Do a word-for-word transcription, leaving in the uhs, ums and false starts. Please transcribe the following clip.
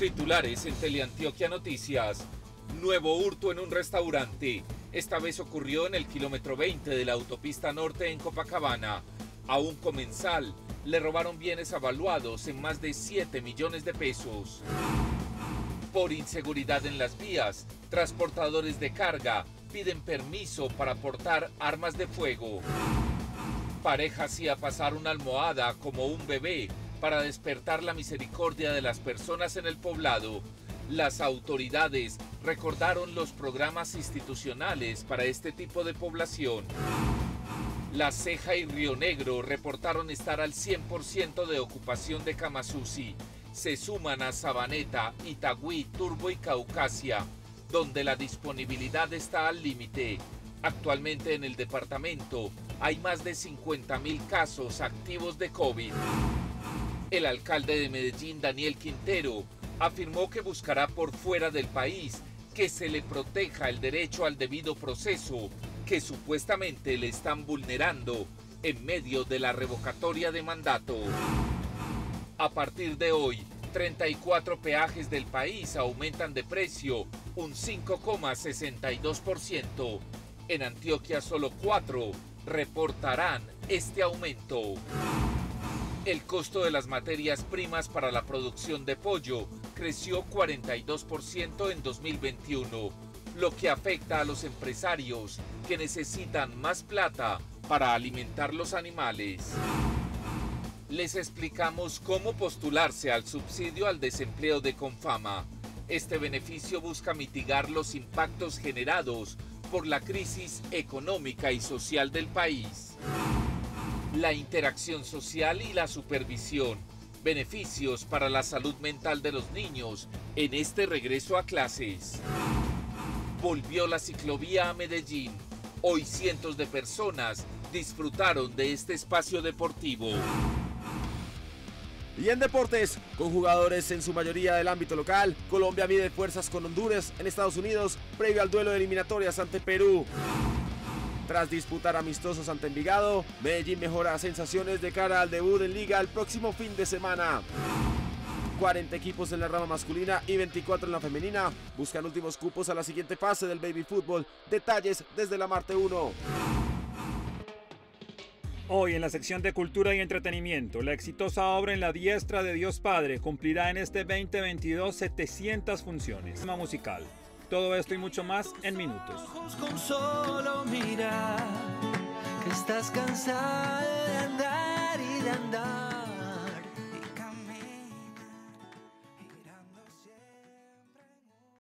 Titulares en Teleantioquia Noticias. Nuevo hurto en un restaurante. Esta vez ocurrió en el kilómetro veinte de la autopista norte en Copacabana. A un comensal le robaron bienes avaluados en más de siete millones de pesos. Por inseguridad en las vías, transportadores de carga piden permiso para portar armas de fuego. Pareja hacía pasar una almohada como un bebé para despertar la misericordia de las personas en el poblado. Las autoridades recordaron los programas institucionales para este tipo de población. La Ceja y Río Negro reportaron estar al cien por ciento de ocupación de camas U C I. Se suman a Sabaneta, Itagüí, Turbo y Caucasia, donde la disponibilidad está al límite. Actualmente en el departamento hay más de cincuenta mil casos activos de COVID. El alcalde de Medellín, Daniel Quintero, afirmó que buscará por fuera del país que se le proteja el derecho al debido proceso que supuestamente le están vulnerando en medio de la revocatoria de mandato. A partir de hoy, treinta y cuatro peajes del país aumentan de precio un cinco coma sesenta y dos por ciento. En Antioquia solo cuatro reportarán este aumento. El costo de las materias primas para la producción de pollo creció cuarenta y dos por ciento en dos mil veintiuno, lo que afecta a los empresarios que necesitan más plata para alimentar los animales. Les explicamos cómo postularse al subsidio al desempleo de Confama. Este beneficio busca mitigar los impactos generados por la crisis económica y social del país. La interacción social y la supervisión. Beneficios para la salud mental de los niños en este regreso a clases. Volvió la ciclovía a Medellín. Hoy cientos de personas disfrutaron de este espacio deportivo. Y en deportes, con jugadores en su mayoría del ámbito local, Colombia mide fuerzas con Honduras en Estados Unidos previo al duelo de eliminatorias ante Perú. Tras disputar amistosos ante Envigado, Medellín mejora sensaciones de cara al debut en Liga el próximo fin de semana. cuarenta equipos en la rama masculina y veinticuatro en la femenina buscan últimos cupos a la siguiente fase del baby fútbol. Detalles desde la Marte uno. Hoy en la sección de Cultura y Entretenimiento, la exitosa obra En la diestra de Dios Padre cumplirá en este veinte veintidós setecientas funciones. Tema musical. Todo esto y mucho más en minutos. Con solo mirar, que estás cansada de andar y de andar.